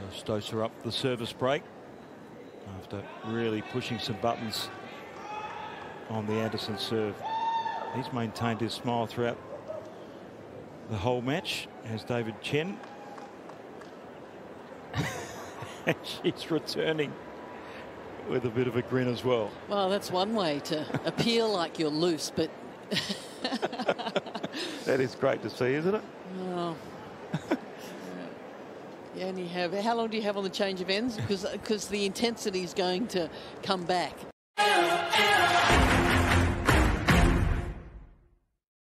Stocer up the service break after really pushing some buttons on the Anderson serve. He's maintained his smile throughout the whole match, as David Chen. And she's returning with a bit of a grin as well. Well, that's one way to appear like you're loose, but that is great to see, isn't it? Oh. You only have, how long do you have on the change of ends? Because the intensity is going to come back.